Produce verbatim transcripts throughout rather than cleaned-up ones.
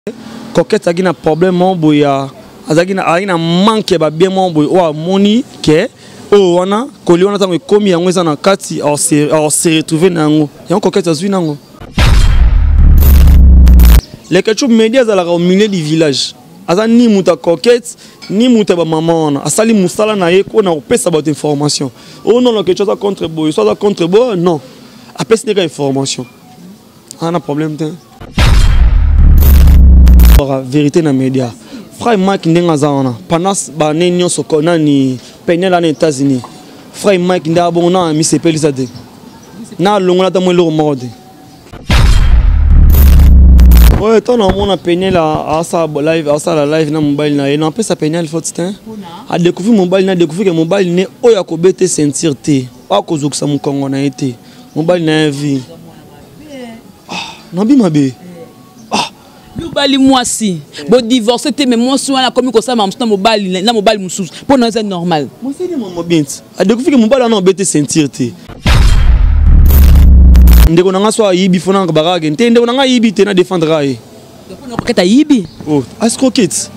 Coquette a un problème mon boya a un manque ba bien mon boy o moni ke o wana ko li wana tango komi yango eza na kati or se or se retrouver nango yango Coquette azui nango les quelque chose médias à la au milieu du village aza ni muta Coquette ni muta ba maman wana asali musala na ye ko na opesa ba information oh non non quelque chose contre boy soit contre boy non apesa des information on a problème de vérité na média frère Mike ndenga zaona pendant ba nenyo sokona ni penela na États-Unis frère Mike nda bona mi sepeli zade na longola ta mo le mode ouais ton on a penela à ça live à ça la live na mobile na na pesa penela faut tin a découvrir mobile na découvrir que mobile ne oya ko bete sentir te a ko zoksa mu kongo na été mobile na vie ah na bi mabe Mobali moi si bon divorcer mais moi si on a comme ça ma na mobali na mobali mususu pour nous c'est normal moi c'est mon bien a découvrir que mobali na bete sentir te ndeko nanga so yibi fona ka baraga nte ndeko nanga yibi te na défendre ai pour nous Coquette yibi oh as Coquette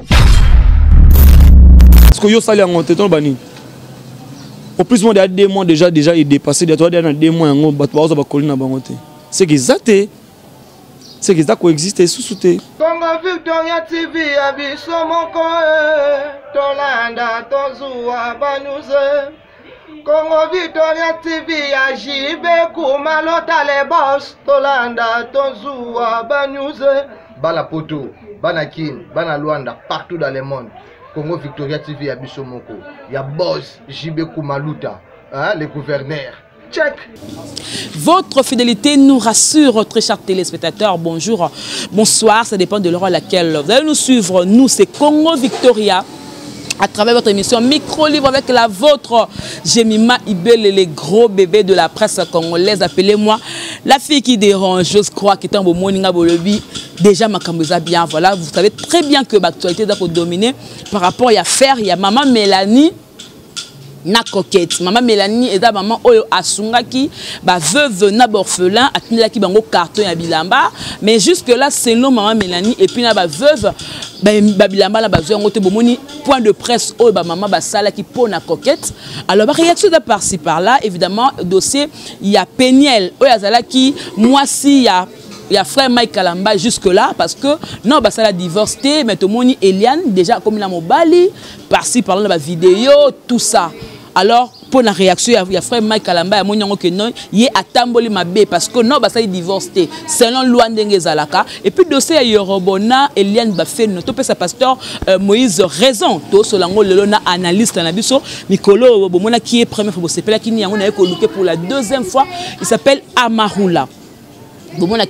est-ce que yo sali en teton bani au plus moi de deux mois déjà déjà il dépassé de toi dans deux mois ngo bat ba ba kolina bangote c'est que zate c'est que ça coexiste sous-souté. Congo Victoria T V abiso moko Tolanda tozua banuze. Congo Victoria T V ajibe kumalota le boss Tolanda tozua banuze. Bala poto, bana kin, bana Luanda partout dans le monde. Congo Victoria T V abiso moko. Ya boss Jibe Kumaluta, hein, le gouverneur. Check. Votre fidélité nous rassure, très chers téléspectateurs. Bonjour, bonsoir, ça dépend de l'heure à laquelle vous allez nous suivre. Nous, c'est Congo Victoria. À travers votre émission Micro Libre avec la vôtre, Jemima Ibele, les gros bébés de la presse congolaise. Appelez-moi la fille qui dérange. Je crois qu'il est un beau morning à Bolobi. Déjà, ma camouza bien. Voilà, vous savez très bien que l'actualité est dominée par rapport à faire. Il y a maman Mélanie. Na Coquette maman Mélanie et maman oyo asungaki ba veuve na orphelin atinelaki bango carton ya bilamba mais jusque là selon maman Mélanie et puis na ba veuve ba bilamba la ba veuve ngote bomoni point de presse oyo ba maman ba sala ki po na Coquette alors ba réaction de par-ci par-là évidemment dossier il y a Peniel oyo azalaki moi si il y a il y a frère Mike Kalamba jusque là parce que non bah ça la divorcé mais tout le monde Eliane déjà comme il a mobali par-ci par-là la vidéo tout ça alors pour la réaction il y a frère Mike Kalamba ya monyango que non il est atamboli mabe parce que non bah ça il divorcé selon loi ndenge zalaka et puis dossier ya Yorobona Eliane ba fait noto pe sa pasteur euh, Moïse raison to solango lelo na analyste na biso mikolo bomona qui est première fois c'est là qui ni yango na ko luke pour la deuxième fois il s'appelle Amarula. Voilà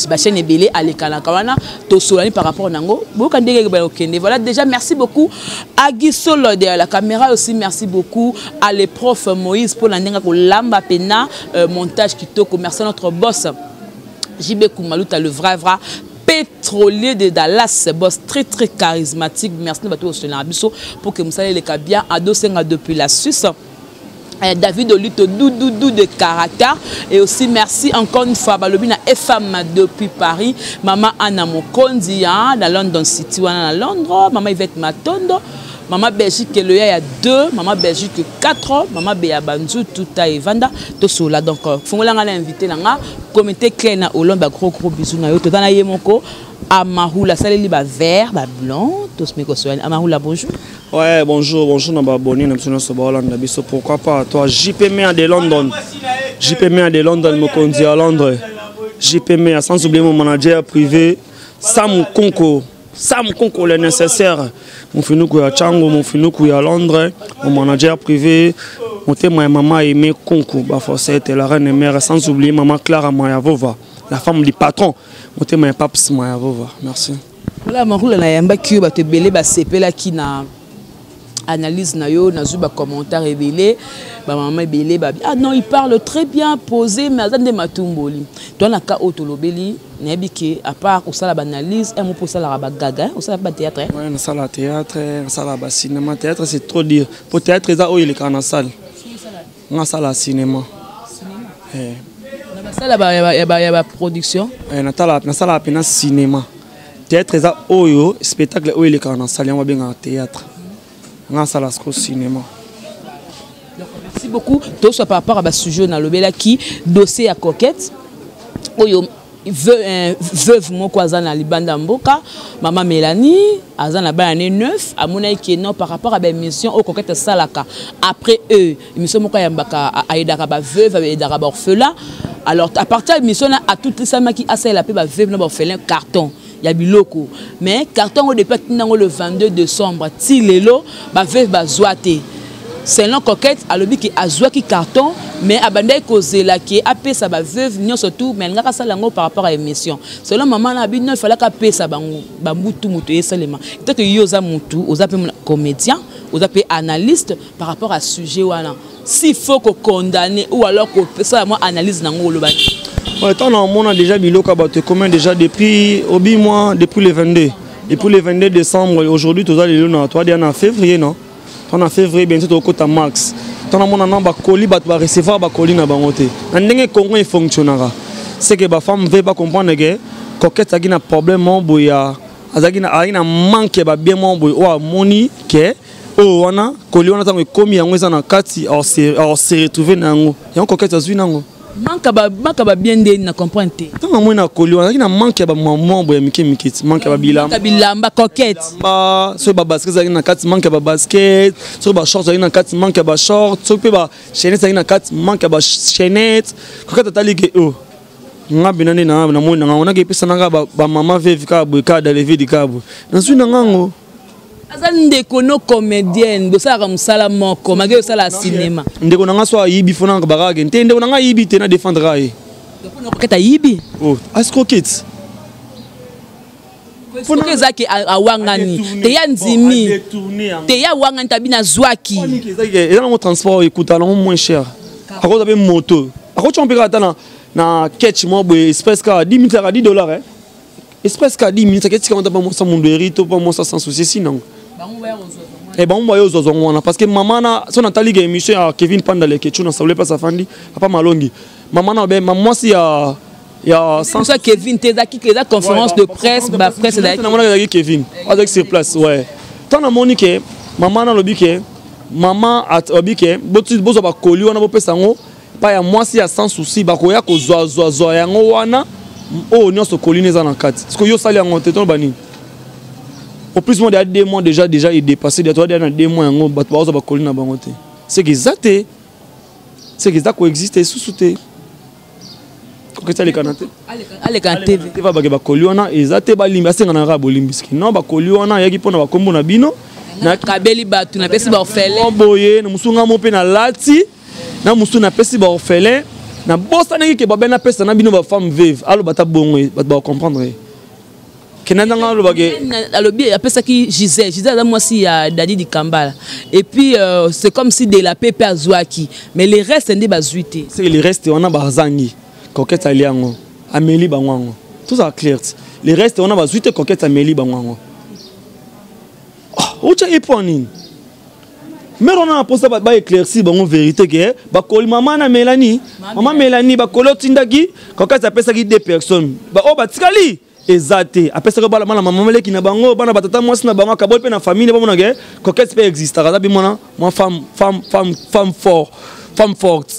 déjà merci beaucoup à Guy Solo de la caméra aussi merci beaucoup à les profs Moïse pour la lamba pena montage qui toko merci à notre boss J B Kumaluta le vrai vrai pétrolier de Dallas boss très très charismatique merci pour que vous soyez les cas bien à depuis la Suisse. David Olito doudou de caractère et aussi merci encore une fois Balobina F M depuis Paris maman Anna Mokondi dans London City ou à Londres maman Yvette Matondo maman Belgique le il y a deux maman Belgique quatre maman Béa Banzou tout à Evanda tout cela donc fongola nga invité nga comité clair na Olomba gros gros bisous na yo to na yemoko Amarula saleli ba vert ba blanc tous mes cosoins Amarula bonjour. Ouais bonjour bonjour na ba abonné na biso ba Hollande biso pourquoi pas toi J P M de London J P M de London Mokondi à Londres J P M sans oublier mon manager privé Sam Konko Sam Konko le nécessaire mon finuku ya Chango mon finuku ya Londres mon manager privé mon témoin maman aimé Konko ba forcette la reine mère sans oublier maman Clara Mayavova la femme du patron mon témoin Paps Mayavova merci. Voilà Amarula na yamba ki ba te belé ba sepela ki na analyse na yo na zuba commentaire révélé ba maman belé ba ah non il parle très bien posé mais azande matumboli toi na ka otolobeli na biki à part au sala analyse et mon pour sala ba gaga au sala ba théâtre ouais na sala théâtre na sala ba cinéma théâtre c'est trop dire pour théâtre ça oh il est en salle na sala cinéma eh na sala ba ya ba production eh na sala na sala pena cinéma théâtre eza oyo spectacle oyo il est quand on salle on va bien en théâtre on salle au cinéma. Merci beaucoup. Tout ça par rapport à ce sujet dans le bela qui dossier à coquette oyo veuve moko aza na libanda mboka maman Mélanie aza na ba année neuf amona ki non par rapport à ba émission au coquette salaka après eux émission moko ya mbaka aidaka ba veuve aidaka ba orphelin alors à partir de l'émission à tout ça qui a la paix ba veuve na ba orphelin carton ya biloko mais carton au départ le vingt-deux décembre ti lelo ba veuve ba zoate selon coquette alobi ki azwa ki carton mais abandai kozela ki apesa ba veuve nyo surtout mais ngaka salango par rapport à émission selon maman na bi non fallait ka pesa bango ba mutu mutu esalema tant que yoza mutu oza pe comédien oza pe analyste par rapport à sujet wana s'il faut qu'on condamne ou alors qu'on ça moi analyse nango lo ba ouais tant on a déjà biloko ba te commun déjà depuis obi mois depuis le vingt-deux depuis le vingt-deux décembre aujourd'hui tout ça le na toi en février non en février bientôt au côté max tant on a ba colis ba recevoir ba colis na bango te ndenge Congo il fonctionnera c'est que ba femme veut pas comprendre que coquette a un problème mon boya azaki na a manque ba bien mon boy o moni que oh wana colis wana tango komi yango eza na kati or se or se retrouver nango yango coquette azui nango manque ba manque ba bien de na comprendre te tango moi na colis wana na manque ba maman boya miki miki manque ba bilamba bilamba coquette ba so ba basket zaki na kati manque ba basket so ba short zaki na kati manque ba short so pe ba chaînette zaki na kati manque ba chaînette coquette tali ke oh nga binane na na mo na ona ke pesa na ba ba mama veuve ka bo ka da lever di ka bo na su na ngango azali ndeko no comédienne bosala musala moko mage osala cinéma ndeko nanga so yibi fona ka barage nte ndeko nanga yibi te na défendre ai ndeko no koketa yibi oh asko kit fona ezaki awangani te ya nzimi te ya wangani tabina zwaki eza na transport écoute alors moins cher à cause de moto à cause on peut attendre na catch mo bo espèce ka dix minutes à dix dollars hein espèce ka dix minutes que tu quand pas moi ça mon derito pas moi ça sans souci sinon et bon moi aux wana parce que maman na son Nathalie ga émission à Kevin Pandale que tu na savais pas sa fandi papa malongi maman na ben maman si ya ya sans ça Kevin tezaki que la conférence de presse ba presse là na mona Kevin avec sur place ouais tant na monique maman na lobi que maman at obi que botu bozo ba koli wana bo pesa ngo pa ya moi si ya sans souci ba ko ya ko zo zo zo yango wana oh non ce colline est en quatre parce que yo sali en téton bani au plus moi il deux mois déjà déjà il dépassé de toi dans deux mois en bat ba ba colline na bangote c'est que ça c'est c'est que ça coexiste sous souté ko que ça les canate ale kan T V te va ba ba colline na ezate ba limba senga na rabo limbiski non ba colline na yaki pona ba kombo na bino na kabeli batu na pesi ba orphelin boye na musunga mo pe na lati na musu na pesi ba orphelin na bossa ngi ke babena pesa na bino ba femme veuve alo bata bongo ba ba comprendre kenanda ngalo bage alobi apesa ki Gisèle Gisèle moi si ya Dadi di Kambala et puis euh, c'est comme si de la pepe azwaki mais les restes ndi bazuité c'est les restes on a bazangi coquette aliango Amélie bangwango tout ça clair les restes on a bazuité coquette Amélie bangwango oh ocha iponi mais on a posé ba éclairci bon vérité que ba kol maman na Mélanie maman Mélanie ba kolo tindaki coquette apesa ki deux personnes ba o ba tikali ezate apesa ko bala maman maman leki na bango bana batata mwasi na bango kabol pe na famille ba mona ke coquette peut exister kaza bi mona moi femme femme femme femme fort femme forte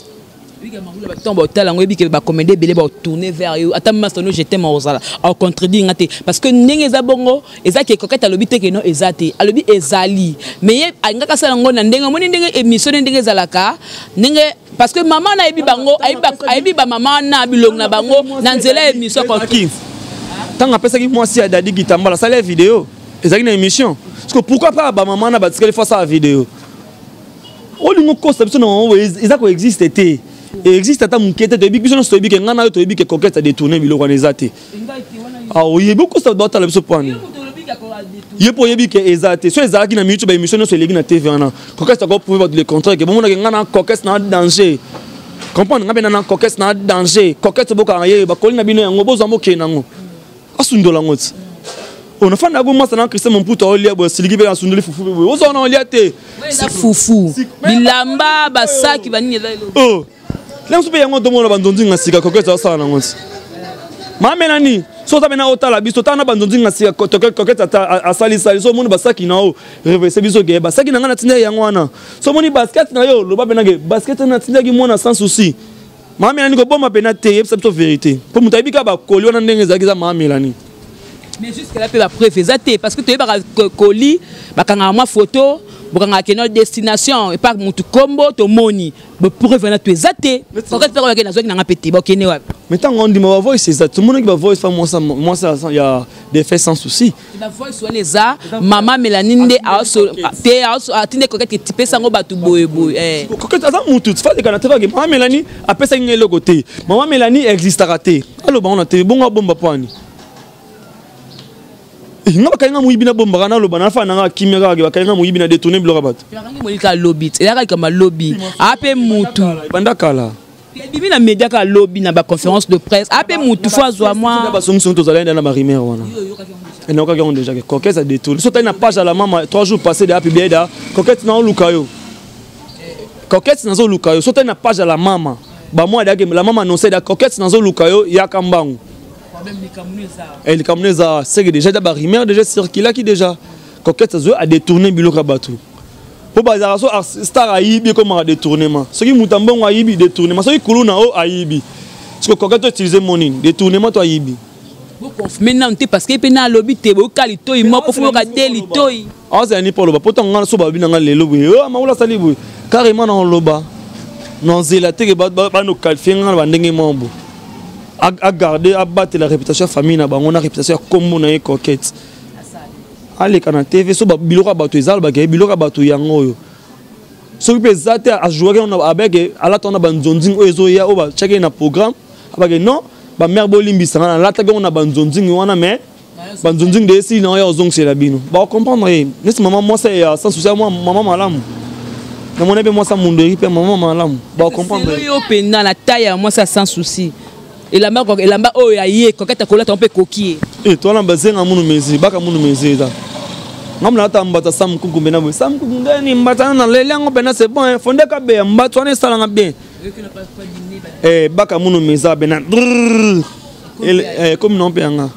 tourner vers eux attends maintenant j'étais morosala au contredit ngate parce que ndenge za bongo ezaki coquette alobi te que non ezate alobi ezali mais ngaka sala ngo na ndenge moni ndenge émission ndenge zalaka ndenge parce que maman na ebi bango aibi ba maman na bilong na bango na nzela émission konki tant apesa ki moi si ya Dadi Kitambala ça les vidéo ezaki na émission parce que pourquoi pas ba maman na batikali fois ça vidéo o lingo costa biso na ezako existe te et existe à ta mouquette de bibiso so bike ngana to bike coquette a détourné biloko nezate ah oui beaucoup ça doit aller ce point ye po yebi ke ezate so ezaki na minute ba émission so legi na T V ana coquette a ko prouver le contraire que bon na ngana coquette na danger comprendre ngabe na coquette na danger coquette boka ye ba kolina bino yango bozo mboke nango asundola ngoti on a fait un bon matin Christian mon puto olia bo siligi be asundoli fufu be ozo na olia te c'est fufu bilamba basaki banini oh là on se paye un domo na bandondi nga sika coquette ça na ngoti ma Mélanie so ta bena ota la biso ta na bandonzi ngasi coquette à sali sali so moni basaki na o reverser biso ge basaki na ngana tinda yango wana so moni basket na yo lo ba bena ge basket na tinda gi mona sans souci mama Mélanie ko bomba bena te yebisa biso vérité pour muta bika ba koli wana ndenge ezaki za mama Mélanie mais jusque là pe ba preuve ezate parce que tu ba koli ba kanga ma photo bokanga ke notre destination et pas mutu kombo to moni be preuve na tu ezate coquette pe ko ke na zo ki na ngapeti ba kene wapi. Mais tant qu'on dit ma voix c'est ça tout le monde qui va voix fa moi ça moi ça il y a des faits sans souci la voix soit les a maman Mélanie ndé a so té a tinde coquette qui type sango batu boye boye eh coquette ça mutu tu fais des canata que maman Mélanie a pesa ngelo côté maman Mélanie existera té alors bon on a té bon bomba pani nga bakainga muibina bomba kana lo bana fa nanga kimera ke bakainga muibina détourner bloka bat yangi molika lobby et là comme lobby ape mutu banda kala bibi na média ka lobby na ba conférence de presse ape mutu fo azwa moi ba songi songi tozala na marimer wana et na okaga on déjà que coquette a détourné so ta na page à la maman trois jours passés de happy beda coquette na lukayo coquette na zo lukayo so ta na page à la maman ba moi da la maman annoncé da coquette na zo lukayo ya kambangu elle comme ça c'est que déjà d'abord rimer déjà circulé qui déjà coquette ça a détourné biloka batou pour bazar so star aibi comme a détournement ce qui mutambon aibi détournement ce qui kuluna o aibi parce que coquette utiliser money détournement to aibi maintenant parce que pena lobby te bo kalito mo pour faut ka delito ah c'est ni pour le poto ngana so ba binanga lelo bu oh ma wala sali bu carrément dans loba non zelaté que ba ba no kalfinga ba ndenge mombo à garder à battre la réputation famille na bango na réputation comme na coquette allez kana T V so ba biloko bato ezal ba ke biloko bato yango yo so pe zate a jouer on avec ala tona banzonzing ozo ya o ba checker na programme ba ke non ba mère bolimbi sana la ta on a banzonzing wana mais banzonzing de si non ya ozong c'est la bino ba comprendre eh nest maman moi c'est sans souci moi maman malamu na mon ebe moi ça monderi pe maman malamu ba comprendre yo pe na la taille moi ça sans souci et la marque et la marque oh yé coquette à colette un peu coquille et toi là bazenga munu mezi baka munu mezi ça ngam na ta mbata sam kuku bena bo sam kuku ndeni mbata na lelengo bena c'est bon fondé ka be mbata on sala nga bien eh baka munu meza bena eh comme non peanga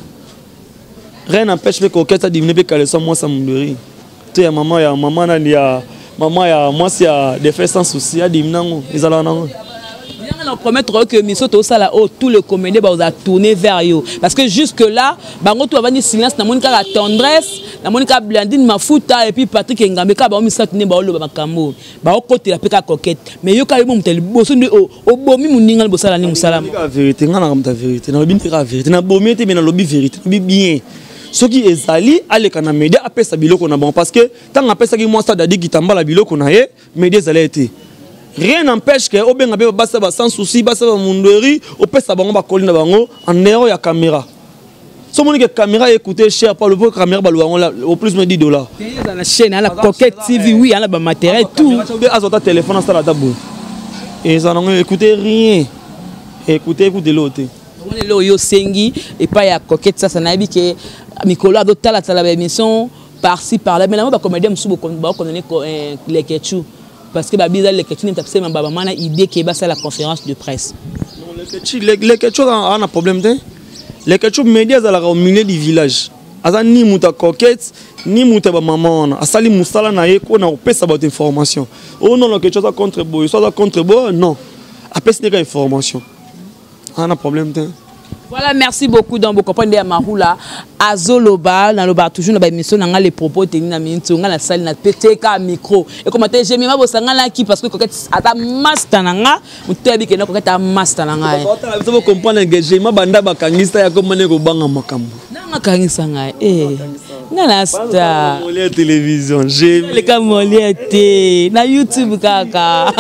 rien n'empêche que coquette a diviner pe caleçon moi ça munderi tu ya maman ya maman na ya maman ya moi c'est des faits sans souci a diminango ezala nango. On promettre que Misoto Sala oh tout le comédie va tourner vers eux parce que jusque là bango tu avais silence na monika la tendresse na monika Blandine Mafuta et puis Patrick Ngambe ka ba misatu ne ba lo ba makambo ba côté la peka coquette mais yo ka yo mutel boso ndi o bomi muninga bo sala ni musala la vérité ngana comme ta vérité na lobi la vérité na bomi te na lobi vérité lobi bien ce qui est ali ale kana média appelle ça biloko na bon parce que tant appelle ça qui moi ça dadi kitamba la biloko na ye média ça l'a été. Rien n'empêche que au bien basa sans souci basa munderi au pèse ça bango ba colline bango en héros ya caméra. So moni que caméra écouter cher pas le beau caméra ba au plus de dix dollars. Dans la chaîne la coquette T V oui la ba matériel tout. Azota téléphone ça la table. Et ça non écouter rien. Écoutez écoutez l'autre. On est là yo sengi et pas ya coquette ça ça na bi que Nicolas d'autres la la émission par-ci par-là mais là ba comédien msubo ba connaît les ketchou. Parce que Babida les questions n'ont pas baba mana idée qui est la conférence de presse. Non les questions les questions ont un problème de les questions médias à la au milieu du village. Asa ni muta coquette ni muta ba maman asali musala na ye ko na opesa ba information. Oh non les questions contre boy soit contre boy non. Après ce n'est information. Un problème de voilà, merci beaucoup. Donc, vous comprenez à Maroula, à Zoloba, dans le bar, toujours dans l'émission, dans les propos, dans la salle, dans le P T K micro. Et comment j'ai mis ma bosse là qui parce que quand à ta master nanga, ou tu as dit que non quand ta master nanga. Vous vous comprenez que j'ai ma banda bakangista ya comme ne ko banga makambo. Nanga kangisa ngai eh. Nana star. La télévision, j'ai les camoliers na YouTube kaka.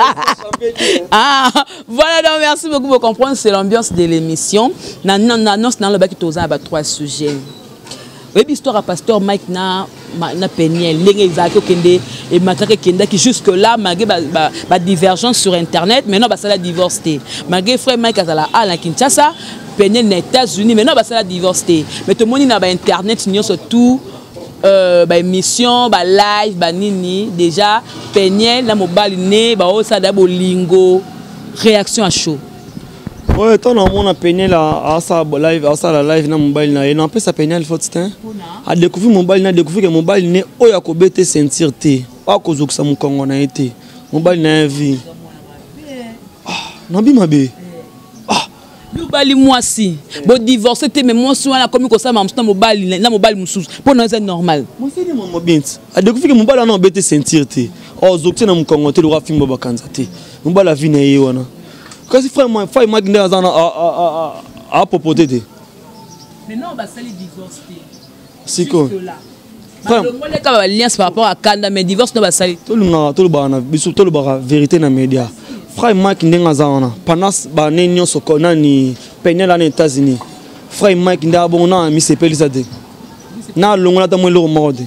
Ah, voilà donc merci beaucoup pour comprendre c'est l'ambiance de l'émission. Na na annonce dans le bac toza ba trois sujets. Oui, histoire à pasteur Mike na na Peniel, les exact kende et matrake kenda qui jusque là malgré ba, ba, ba divergence sur internet, maintenant ba ça la divorcé. Malgré frère Mike azala à la Kinshasa, Peniel aux États-Unis, maintenant ba ça la divorcé. Mais tout le monde na ba internet ni surtout euh ba émission, ba live, ba nini déjà Peniel na mobile né ba o ça da bolingo réaction à chaud. Ouais, toi, on a peigné la live, la live na mobile na. Et non, après ça peigné le faut tiens. A découvrir mobile na, découvrir que mobile né o ya ko bete sentir té. Pas ko zoksa mu Congo na été. Mobile na vie. Ah, non bi mabe. Ah, mobile moi si. Bon divorcer té mais moi souvent la comme ko ça na mobile na mobile mususu. Pour nous c'est normal. Moi c'est mon mobile. A découvrir que mobile na bete sentir té. Oh zoksa na mu Congo té le roi film ba kanza té. Mobile la vie na yé wana. Quand il fait moi, fait moi qui n'est pas à à à proposer. Mais non, bah ça les divorce. C'est quoi? Bah le moi les cas alliance par rapport à Kanda mais divorce non bah ça. Tout le monde, tout le monde, biso tout le monde vérité dans média. Frère Mike qui n'est pas à pendant bah nénion sokona ni peine là aux États-Unis. Frère Mike qui n'est pas bon na mi sepeli ça de. Na longo na ta mo le morde.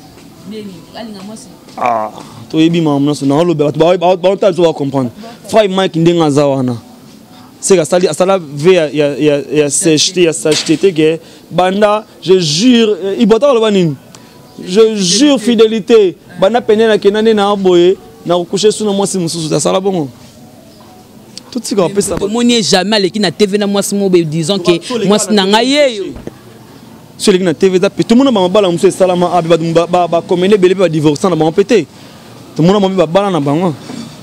Ah. To yebi mamna so na lo be ba ba ba ta zo comprendre frère Mike ndenga zawana c'est que ça ça ve ya ya ya s'acheter ya s'acheter que banda je jure il bota lo banini je jure fidélité banda pene na kenane na boye na coucher sous na moi si mususu ça la bon tout ce qu'on peut ça mon n'est jamais les qui na T V na moi si mo disons que moi na ngaye sur les na T V da tout le monde ba bala musu salama abi ba ba ba commander belé ba divorcer na ba pété. Tout le monde a balan à bango.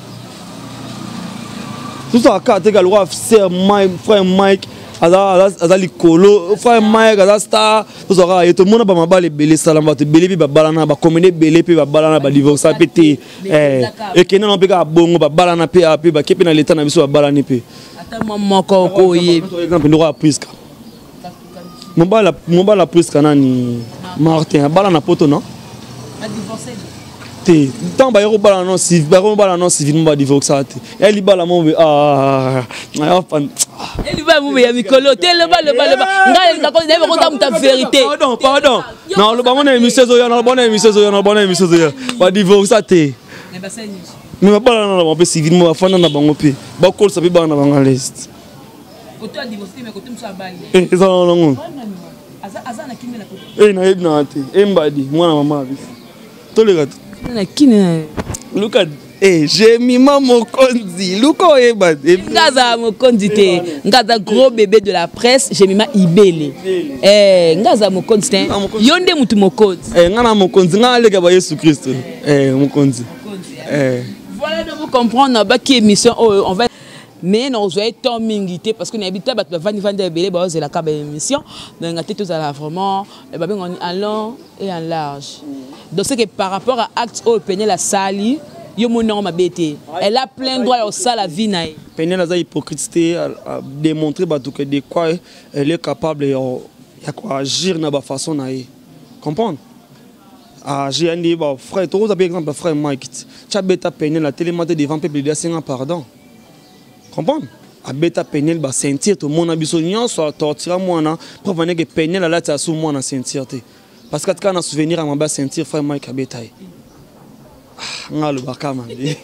Tout ça, quand tu as le frère Mike, Azali Kolo, frère Mike, Azasta, tout ça, et tout le monde a balan belé salama, te belé ba balana, ba commander belé ba balana, ba divorcer pété. Et qui n'ont pas bon, ba balana pe a pe ba kepi na l'état na biso ba balani pe. Attends maman ko ko yé. Par exemple, nous a pris. Mon bala, mon bala pris kanani Martin, balana poto non? A divorcer. Tant ba yoro bala non civil ba yoro bala non civil ba divorce ate elle bala mo ah elle va mo ya mikolo te le ba le ba le ba ngai ngako ndebe ko ta muta vérité pardon pardon non le ba mon émission zo ya non bonne émission zo ya non bonne émission zo ya ba divorce ate mais ba seni mais ba bala non ba civil mo afana na bango pe ba ko sabi ba na bango list ko to divorce mais ko tum sa bali eh ça non non aza aza na kimela ko eh na yebna ate embadi mwana mama abi to le gato look at eh j'ai mis mon mokonzi look au eba ngaza mokonzi te ngaza gros bébé de la presse j'ai mis ma ibele eh ngaza mokonzi te yonde mutu mokonzi eh ngana mokonzi ngale ka ba Yesu Christ eh mokonzi eh voilà de vous comprendre ba qui émission on va mais nous avons tant mingité parce que nous habitons à Vani Vani de Belé, c'est la carte émission. Donc, nous avons vraiment en long et en large. Donc, c'est que par rapport à acte au Péné la Sali, elle a plein droit au sale à vie. Péné la hypocrite a démontré que de quoi elle est capable d'agir de la façon dont elle comprendre. J'ai dit, frère, tu as par exemple frère Mike, tu as bêta Péné la télématé devant le peuple de Sénat, pardon. Comprendre a beta penel ba sentir tout mon abiso nyonso tortira mwana pour venir que penel la ta sous moi na sentir te parce que quand on souvenir à ba sentir frère Mike a beta ngalo bakama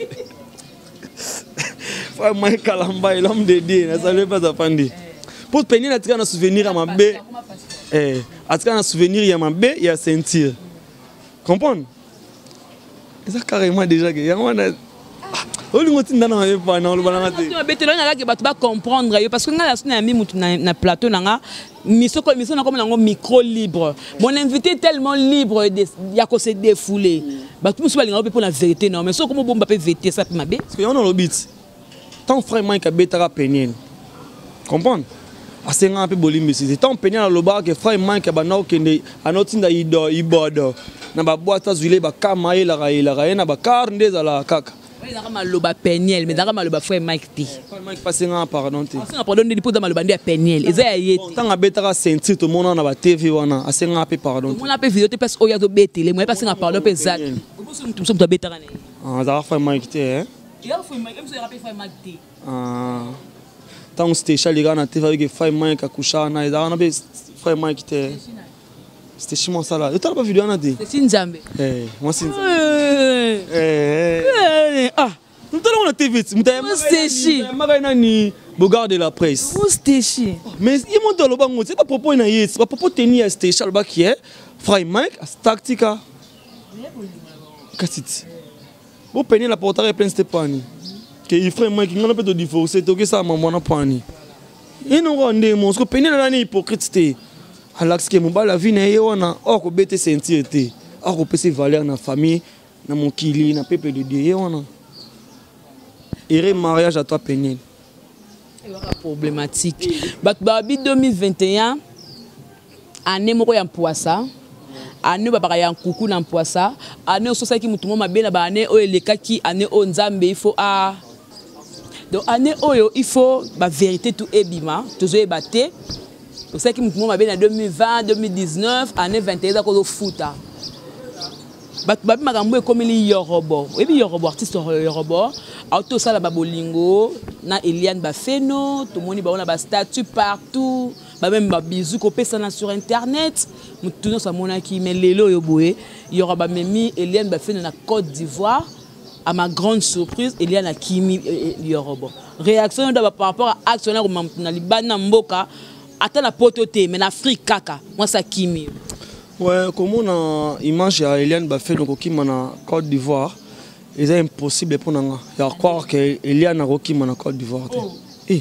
frère Mike kalamba l'homme de Dieu na salut pas afandi pour penel la tika na souvenir à ma be eh atika na souvenir ya ma be ya sentir comprendre ça carrément déjà que ya mwana comprendre parce que na plateau na micro libre mon invité tellement libre il y a que se défouler ba tout musu balinga pour la vérité non mais so comme bomba peut vérité ça peut mabe parce que on a le bit tant frère Mike betara penel comprendre asenga un peu bolimbi c'est tant penel na loba que frère Mike ba na okende anotinda ido ibodo na ba boîte azulé ba kama ila ra ila ra na ba car ndeza la kaka il y a maloba Péniel mais dans maloba frère Mike T frère Mike passé en pardon T passé en pardon de pour dans maloba de Péniel et ça y est tant à betara sentir tout monde na ba T V wana assez en peu pardon on a peu vidéo te passe au ya do betele moi passé en pardon pe zak nous sommes to betara né ah ça frère Mike T hein il y a frère Mike même se rappelle frère Mike T ah tant c'était Charlie Gana T V avec frère Mike akusha na ça on a frère Mike T c'était chez moi ça là tu as pas vidéo na T c'est Nzambe eh moi c'est eh ah nous allons la T V Moustéchi ni Bogard de la presse Moustéchi mais il monte le bango c'est pas propos na yes pas propos tenir station ba qui est frère Mike tactica kasit bo penir la portare plein Stéphanie que il frère Mike ngana peut divorcer to que ça maman na pani Et nous on est mon ce que peine na ni hypocrite té. Alax que mon ba la vie na ye wana or ko bete sentir té. Or ko pese valeur na famille na mon kili na peuple de Dieu wana. Et mariage à toi peine. C'est problématique. Bat babi deux mille vingt et un année moko ya Mpoasa. Année babaka ya Nkuku na Mpoasa. Année ososa ki mutumo mabe na ba année o eleka ki année o Nzambe il faut a donc année oyo il faut ba vérité tout ebima toujours ebaté. Pour ça qui mutumo mabe na deux mille vingt deux mille dix-neuf année vingt et un ko futa. Bat babi makambo comme li Yorobo. Et puis Yorobo artiste Yorobo auto sala babolingo na Eliane Bafeno tout monde ba on a ba statut partout. Bah même bah bisous qu'on peut ça sur internet tout nous ça mona qui mais lelo yo boé il y aura bah memi Eliane bah fait dans la Côte d'Ivoire à ma grande surprise Eliane a kimi il y aura bon réaction d'abord par rapport à actionnaire na libana mboka attends la pototé mais l'Afrique kaka moi ça kimi ouais comment on a image à Eliane bah fait donc qui na Côte d'Ivoire c'est impossible pour nous il y a croire que Eliane a qui na Côte d'Ivoire eh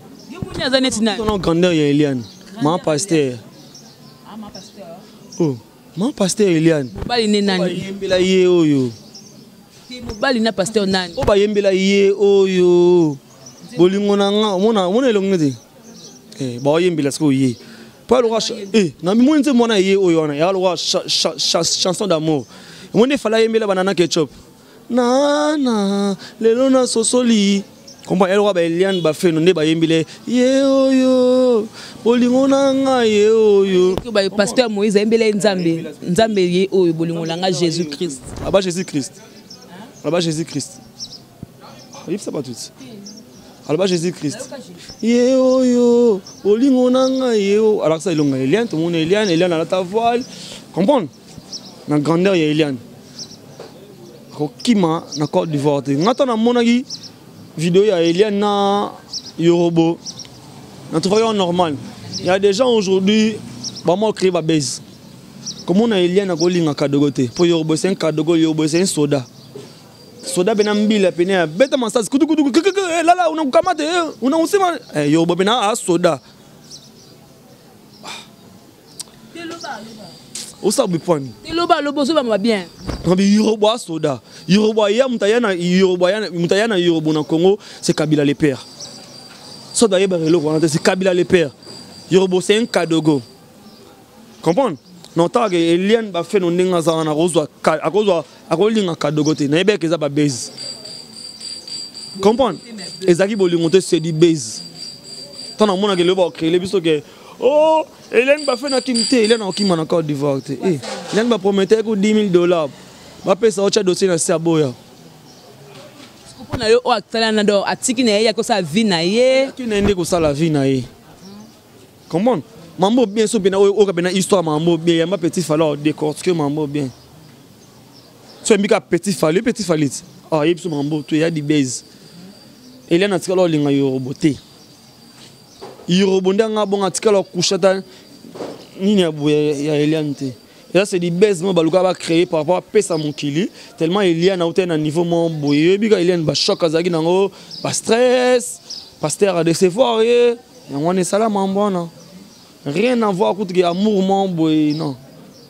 non grandeur ya Eliane ma pasteur ah ma pasteur oh ma pasteur Eliane mobali ne nani yembela ye oyo ti mobali na pasteur nani o ba yembela ye oyo bolingo na nga mona mona elongete eh ba yembela sko ye pas le roi eh na mi mona mona ye oyo na ya le roi chanson d'amour mona fala yembela banana ketchup na na lelo na sosoli. Comment elle va Eliane ba fait non ba yembile ye oyo bolingo nanga ye oyo ba pasteur Moïse yembile Nzambe Nzambe ye oyo bolingo nanga Jésus Christ là-bas Jésus Christ là-bas Jésus Christ il ça pas tout là-bas Jésus Christ ye oyo bolingo nanga ye oyo alors ça ilonga Eliane tout le monde Eliane Eliane à la voile comprendre na grandeur ya Eliane ko kima na Côte d'Ivoire ngata na monaki vidéo ya Eliane na Yorobo. On trouve normal. Il y a des gens aujourd'hui, bah moi créer ma base. Comme on a Eliane à Goling à Kadogote. Pour Yorobo c'est un Kadogo, Yorobo c'est un soda. Soda benambi la peine bête massage. Kudu kudu kudu là là on a kamate on a aussi eh Yorobo bena a soda. Où ça vous point? Loba lobo ça va bien. Yorobo a soda. Yorobo ya mutayana Yorobo ya mutayana Yorobo na Congo c'est Kabila les pères. Soda yeba relo c'est Kabila les pères. Yorobo c'est un Kadogo. Comprendre? Non ta Eliane ba fait non ninga za na rozwa a kozwa a kolinga Kadogo te na yeba ke za ba base. Comprendre? Ezaki bolingote c'est du base. Tant na mona ke le ba créer le biso ke oh Eliane ba fait na kimte Eliane na kimana Côte d'Ivoire te. Eh Eliane ba promettait ko dix mille dollars. Va payer ça au dossier na Saboya. Pour na yo o akala na do atiki na ya ko sa vie na ye. Qui na ndeko sa la vie na ye. Comment? Mambo bien so bien o ka bena histoire mambo bien ma petit falloir décortiquer mambo bien. So mbika petit fallu petit falit. Ah yeb so mambo to ya di base. Eliane na tikalo linga Yorobo te. Yorobo ndanga bonga tikalo kushata nini ya ya Eliane te. Et là, c'est des baisses que Baluka va créer par rapport à Pesa Moukili. Tellement Eliane a un niveau moins beau. Eliane va choc à Zagi Nango, pas stress, pasteur à décevoir. Et on est ça là, non. Rien à voir avec l'amour, mon boy, non.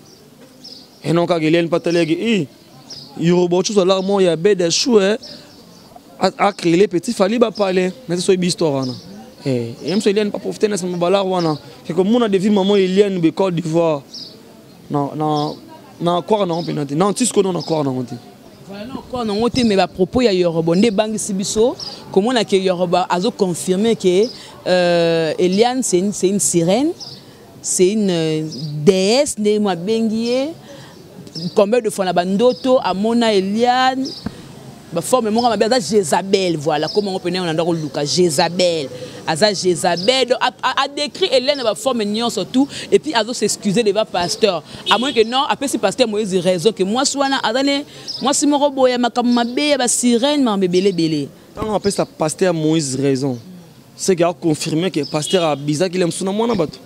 Et non, quand Eliane pas tellement, il y a beaucoup de choses là, il y a des choses à créer les petits, il fallait pas parler. Mais c'est une histoire. Et même si Eliane pas profiter de ce moment-là, c'est comme on a des vies, maman Eliane de Côte d'Ivoire. Non, non, non, quoi non, pénalité. Non, tu sais qu'on a quoi non, voilà, non, quoi non, mais à propos il y a Yorobo, des banques sibiso, comment on a que Yorobo a confirmé que euh, Eliane c'est une, c'est une sirène, c'est une euh, déesse, né moi bengié, combien de fois la bandoto, à Mona Eliane. Bah forme moi ma belle Jézabel voilà comment on peut dire on a Lucas Jézabel aza Jézabel a, a décrit Hélène va forme nion surtout et puis azo s'excuser devant pasteur à moins que non après si pasteur Moïse raison que moi soit là azane moi si mon robot ya makama be ba sirène ma bébé belé non après ça pasteur Moïse raison c'est qu'il a confirmé que pasteur a bizarre qu'il aime sous moi na bato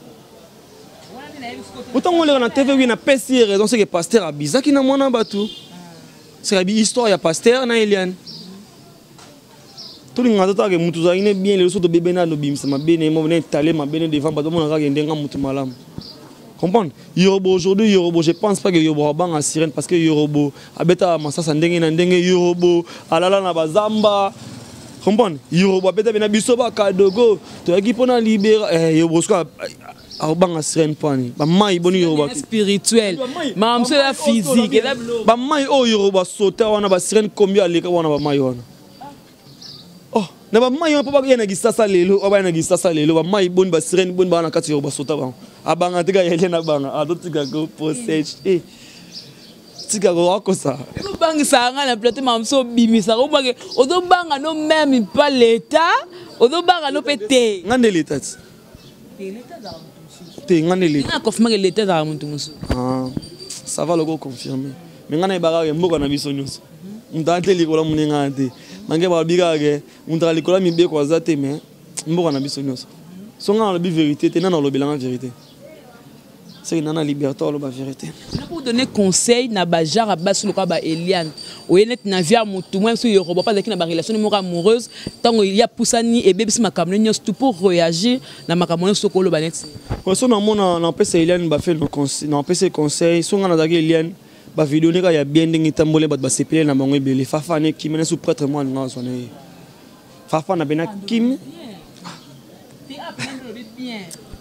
autant on le na T V oui na pesi raison c'est que pasteur a bizarre qu'il na moi na bato. C'est une histoire, il y a pasteur, il y a Eliane. Tout le monde a dit bien les autres bébés na no bim ça m'a bien aimé talé m'a bien devant pas tout le monde a regardé un malam. Comprendre? Yoruba aujourd'hui Yoruba je pense pas que Yoruba bang à sirène parce que Yoruba abeta massa sandenge na ndenge Yoruba alala na bazamba. Comprendre? Yoruba beta bena bisoba kadogo to yaki pona libérer eh Yoruba ska a bang à sirène pani. Ba mai boni Yoruba spirituel. Ma c'est la physique. Ba mai o Yoruba sauter wana ba sirène combien aleka wana ba mai wana. Oh, na ba mai papa yana gisasa lelo, aba yana gisasa lelo, ba mai bon ba sirène bon ba na kati Yoruba sauter ba. Abanga tika yele na banga, ado tika go possèche. Eh. Tika go akosa. Ko banga sanga na plateau mamso bimisa ko banga odo banga no même pas l'état, odo banga no pété. Ngande l'état. L'état da Té ngande l'état. Na confirmer l'état da muntu musu. Ah. Ça va le go confirmer. Mais ngana ibara mboka na biso nyonso. Ndante likola muninga te. Mange ba biga ke undra likola mi be ko azate mais mboka na biso nyonso. Songa na bi vérité te na na lobela na vérité. C'est une liberté ou la vérité. Pour donner conseil na bajar à basu loka ba Eliane. Oyenet na via mutu moi sur Yoruba pas avec na ba relation amoureuse tant il y a poussani et bébé makamne nyos tout pour réagir na makamne sokolo banet. Ko so na mona na pesa Eliane ba fait le conseil na pesa conseil songa na dagi Eliane ba vidéo ne ka ya bien ndingi tambole ba ba sepele na bango ebele fafa ne kimene sous prêtre moi na so ne. Fafa na bena kim. T'es apprendre bien.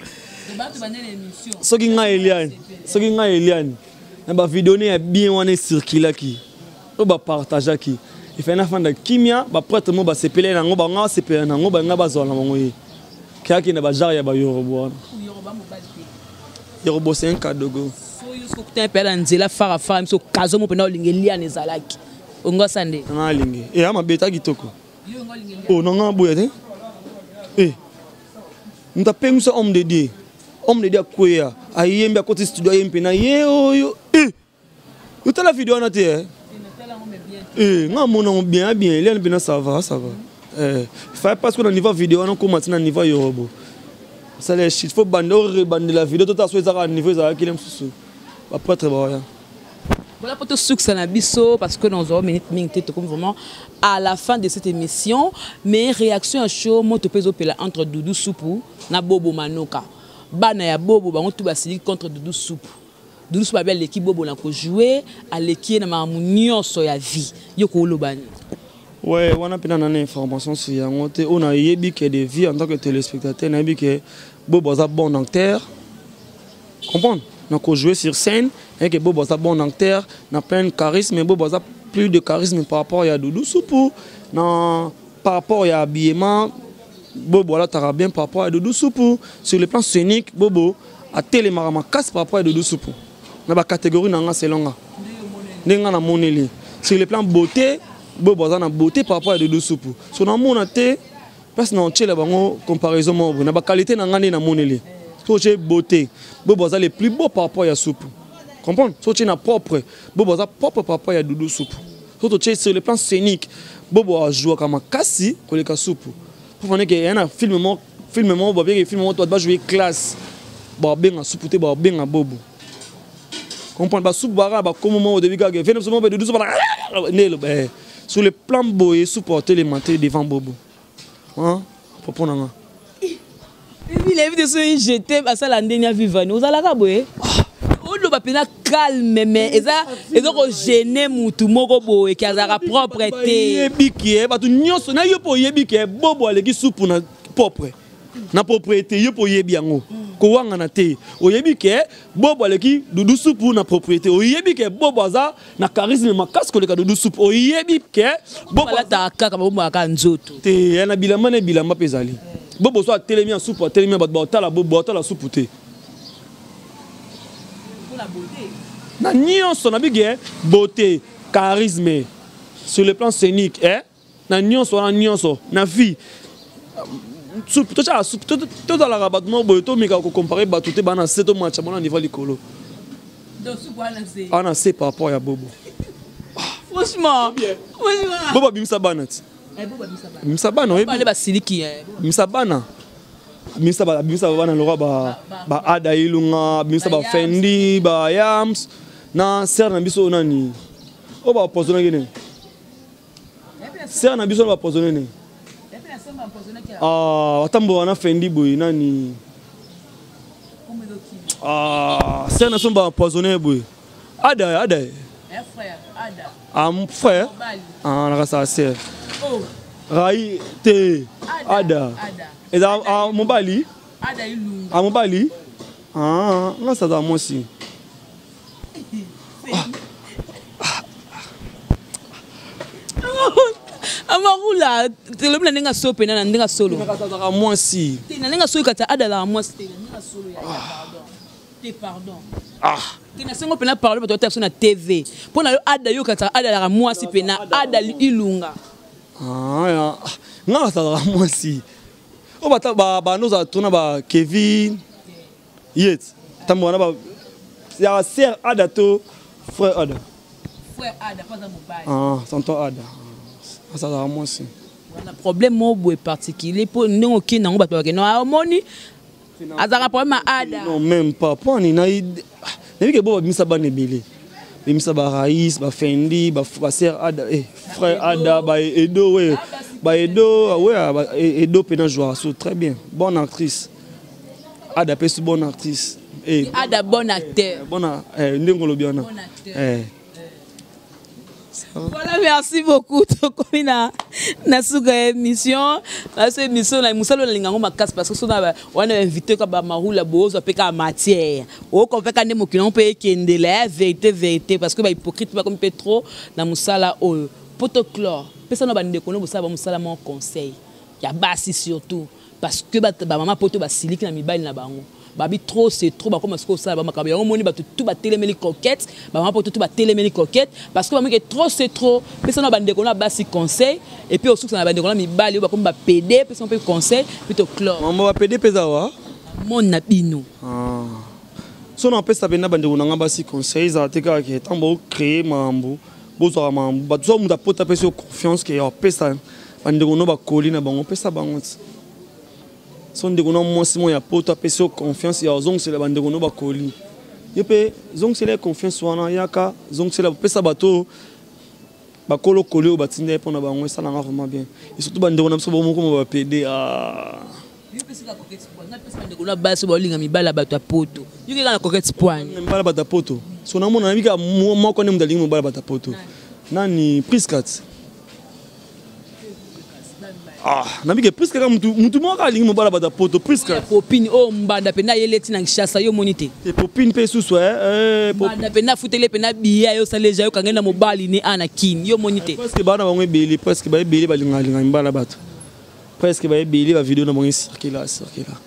Ce qui est Eliane, ce qui est Eliane, na vidéo ne bien wana circuler qui, on va partager qui. Il fait un fan de kimia, ba prêtre mo ba sepele na ngo ba nga sepele na ngo ba nga ba zo na ngo yi. Kia ki na ba jar ya ba Yoruba. Yoruba mo ba te. Yoruba c'est un cadeau go. So yo sko kuta pela nzela fara fara so kazo mo pena olinge Eliane ezalaki. Ongo sande. Na linge. E ama beta kitoko. Yo ngo linge. Oh na nga boya te. Eh. Nta pengusa homme de Dieu. Homme de Dieu quoi ayembe à côté studio ayembe na ye oyo eh tu as la vidéo na te eh nga mona bien bien Eliane bien ça va ça va eh fait parce que dans niveau vidéo on commence na niveau Yoruba ça les shit faut bande rebande la vidéo tout à soit ça niveau ça qui l'aime sous après très bien voilà pour tout succès na biso parce que nous avons minute minute comme vraiment à la fin de cette émission mais réaction à chaud moto peso pela entre Doudou Soupou na Bobo Manoka. Bana ya Bobo bango tout basili contre Doudou Soupou. Doudou Soupou abel l'équipe Bobo na ko jouer à l'équipe na mamunyo so ya vie. Yoko lobani. Ouais, on a plein d'informations sur yango te on a yebi que des vies en tant que téléspectateur na yebi que Bobo za bon acteur. Comprendre? Na ko jouer sur scène et que Bobo za bon acteur, na plein de charisme mais Bobo za plus de charisme par rapport à Doudou Soupou. Na par rapport à habillement Bobo là t'as bien par rapport à Doudou Soupou sur le plan scénique Bobo a télémarama casse par rapport à Doudou Soupou na ba catégorie na nga selonga ndinga na moneli sur le plan beauté Bobo za na beauté par rapport à Doudou Soupou so na mona te parce na tchela bango comparaison mo na ba qualité na nga na moneli so j'ai beauté Bobo za les plus beaux par rapport à Soupou comprendre so tu na propre Bobo za propre par rapport à Doudou Soupou so tu sur le plan scénique Bobo a joué comme kasi ko le ka Soupou. Pour qu'il y a un film, film, film, film, tu dois jouer classe. Bah bien à souper, bah bien à bobo. Comprendre, bah soupe bara, bah comme moment au début, quand vient ce moment de douze bara, sur le plan boy, supporter les manteaux devant bobo. Hein? Pour prendre. Et puis les vidéos sont jetées à ça la dernière vivante. Vous allez la boy. On doit pas calme mais et ça et donc gêner mutu moko boy qui a sa propreté. Yebi qui est, bah tu nyonso na yo po yebi qui est bobo aleki soupe na propre. Na propriété yo po yebi yango. Ko wanga na te. O yebi qui est bobo aleki Doudou Soupou na propriété. O yebi qui est bobo za na charisme makasi ko leka Doudou Soupou. O yebi qui est bobo la ta kaka bobo aka nzoto. Te na bilamba na bilamba pezali. Bobo so telemi en soupe, telemi ba ba la bobo ta la soupe te. La beauté. Na nyonso na bigé beauté, charisme sur le plan scénique eh na nyonso na nyonso na vie soupe to cha soupe to to dans la rabattement boy to mika ko comparer batouté bana seto match bona niveau likolo donc soupe ana c'est ana c'est par rapport à Bobo franchement franchement Bobo bimsa banat eh Bobo bimsa banat bimsa bana oui ba le ba siliki eh bimsa bana bimsa ba bimsa bana lora ba ba ada ilunga bimsa ba fendi ba yams na ser na biso nani o ba posona gene ser na biso ba posona ne Ah, watambo wana fendi boy nani. Ah, c'est un somba empoisonné boy. Ada, ada. Eh frère, ada. Ah, mon frère. Ah, on a ça c'est. Oh. Rai te. Ada. Ada. Et ça ah mon bali. Ada ilunga. Ah mon bali. Ah, non ça dans moi aussi. Amarula, tu le n'enga sope na n'enga solo. Ça dans moi aussi. Tu n'enga solo kata ada la moi c'était n'enga solo ya pardon. Te pardon. Ah. Tu n'as sengo pena parler pour toi sur na T V. Pour na ada yo kata ada la moi si pena ada ilunga. Ah ya. Non ça dans moi aussi. O bata ba ba nous a tourné ba Kevin. Yet. Tambo na ba ya ser ada to frère ada. Frère ada pas dans mobile. Ah, santo ada. Ça va moi aussi. On a problème mo particulier pour nous qui n'ont pas que non harmonie. Azara problème ada. Non même pas. Pour ni na il que bon misa ba nebele. Misa ba Raïs, ba Fendi, ba frère ada eh frère ada ba Edo ouais. Ba Edo ouais Edo pena jouer so très bien. Bonne actrice. Ada pe bonne actrice. Eh ada bon acteur. Bonne eh ndengolo bien. Bon acteur. Eh. Voilà, merci beaucoup. Tokomina na suga émission, na cette émission la musalo lingango makas parce que sona on a invité ka ba marula bozo peka matière. O ko peka ndemo kilon pe kendela vérité vérité parce que ba hypocrite pas comme Petro na musala o potoclore. Pesa no ba ndeko no musala ba musala mon conseil. Ya basi surtout parce que ba maman poto ba siliki na mibali na bango. Babi trop c'est trop ba comme ce que ça ba makabi on moni ba tout ba téléméli coquette ba ma tout ba téléméli coquette parce que ba que trop c'est trop personne na bande ko na basi conseil et puis aussi na bande ko na mi bali ba comme ba P D personne peut conseil plutôt clore maman ba P D pesa wa mon na bino ah so na pesa benda bande ko na basi conseil za te ka ke tambo créer mambo bozo mambo ba zo mu da pota pesa confiance que ya pesa bande ko no ba koli na bango pesa bango son de gono moi si moi ya poto apesio confiance ya zong c'est la bande gono ba koli yepe zong c'est la confiance wana yaka zong c'est la pesa bato ba kolo koli o batinde pona ba ngwe sala vraiment bien et surtout bande gono so bomo ko ba P D ah yepe sika coquette point na pesa bande gono ba so ba linga mibala bato poto yuke kana coquette point mibala bato poto so na mona mika mo ko ne mdali mibala bato poto nani Priscat ah, nabike presque comme tout tout monde a ligne mobile bata poto presque popine o mbanda pena yeleti na Kinshasa yo monite et popine pe sous eh mbanda pena futele pena biya yo saleja yo kangena mobali ni ana kin yo monite presque bana bangwe beli presque ba beli ba linga linga mbala bato presque ba beli ba vidéo na bangi circula circula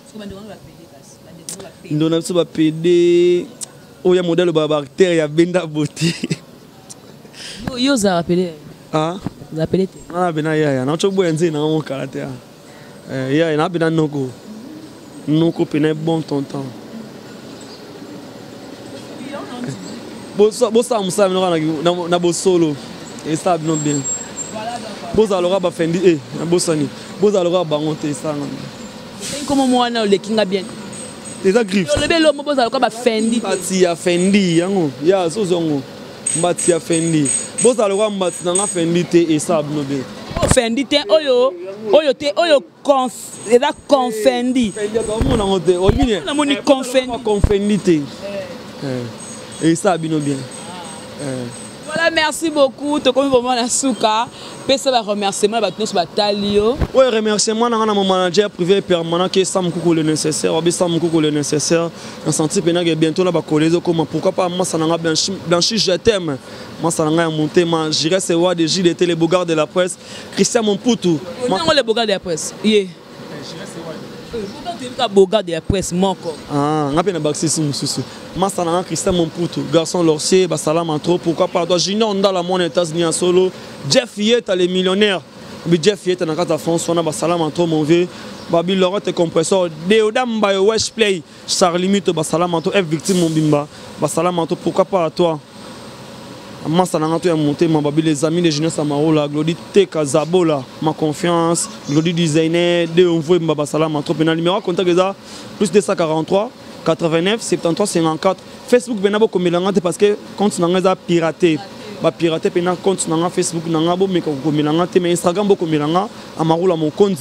ndona so ba P D o ya modèle ba bactérie ya benda beauté yo yo za rappeler ah za pelete na bena ya ya na chokbo enze na mon karate eh ya na bena noko noko pena bon tonton bo so bo sa musa na na bo solo et ça non bien bo za lora ba fendi eh na bo sani bo za lora ba ngonte ça ngam comme moi na le kinga bien les griffes le belo mo bo za lora ba fendi ati ya fendi yango ya so zongo mbati ya fendi boza lwa mbati na fendi te et ça no be o fendi te oyo oyo te oyo conf eda confendi fendi ba mo na ngote o bine na moni confendi confendi te eh et ça bino bien eh voilà merci beaucoup to comme vraiment na suka pesa ba remerciement ba tous ba talio ouais remerciement na na mon manager privé permanent qui Sam Koko le nécessaire obi Sam Koko le nécessaire en senti pena que bientôt na ba collège comment pourquoi pas moi ça na blanchi blanchi je t'aime moi ça na monter moi j'irai c'est voir des J D T les beaux de la presse Christian Monputu moi les beaux de la presse yeah boga de la presse moko ah ngapi na baxi mususu masana Christian Monputu garçon lorcier ba salam en trop pourquoi pas toi Junior Ndala mon États-Unis en solo Jeff Yeta les millionnaires bi Jeff Yeta na kata France on a ba salam en trop mon vieux babi Laurent compresseur Deodam ba Wesh Play Charles limite ba salam en trop F victime mon bimba ba salam en trop pourquoi pas à toi Masana ngato ya monter ma babi les amis de jeunesse Amarola Glody Teka Zabola ma confiance Glody designer de on voit mbaba salam en trop na numéro contact ça plus deux cent quarante-trois quatre-vingt-neuf soixante-treize cinquante-quatre Facebook benabo komelanga parce que compte nanga za piraté ba piraté pena compte nanga Facebook nanga bo me komelanga te mais Instagram bo komelanga Amarola mon konzi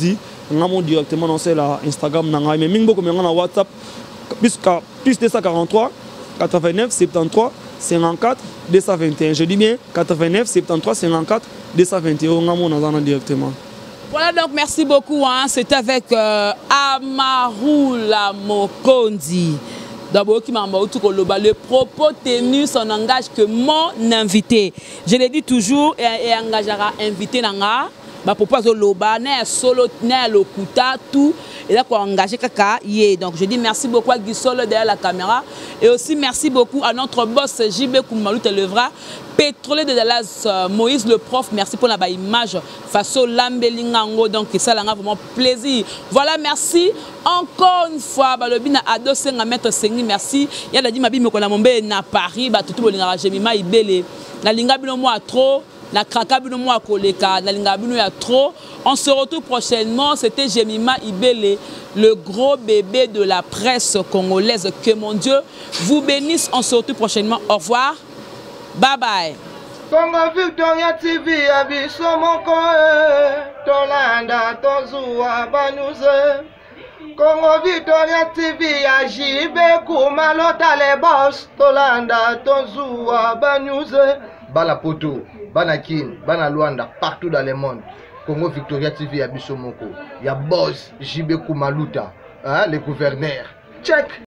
ngamo directement dans la Instagram nanga mais mingi beaucoup mais on a WhatsApp plus plus deux cent quarante-trois quatre-vingt-neuf soixante-treize cinquante-quatre deux cent vingt et un. Je dis bien quatre-vingt-neuf soixante-treize cinquante-quatre deux cent vingt et un ngamo nanga directement. Voilà, donc merci beaucoup. Hein. C'est avec euh, Amarula Mokondi. D'abord, le propos tenu s'en engage que mon invité. Je l'ai dit toujours et, et engagera invité nanga. Bah propos loba ne solo ne lokuta tout et là quoi engagé kaka yé. Donc je dis merci beaucoup à Guy Solo derrière la caméra et aussi merci beaucoup à notre boss J B Koumalou Televra, pétrolier de Dallas, euh, Moïse le prof. Merci pour la bas image face au Lambelingango. Donc ça l'a vraiment plaisir. Voilà, merci encore une fois. Bah le bina ado senga mettre sengi merci. Il y a dit ma bime ko na mombe na Paris bah tout le linga jemima ibele na linga bino moi trop. La Krakabino moi koleka, la Lingabino ya trop. On se retrouve prochainement. C'était Jemima Ibele, le gros bébé de la presse congolaise. Que mon Dieu vous bénisse. On se retrouve prochainement. Au revoir. Bye bye. Congo Victoria T V abiso moko Tolanda tozua banuze. Congo Victoria T V ajibe kumalota le boss Tolanda tozua banuze. Bala poto, bana kin, bana Luanda, partout dans le monde. Congo Victoria T V abiso moko. Ya boss J B Koumaluta, hein, le gouverneur. Check.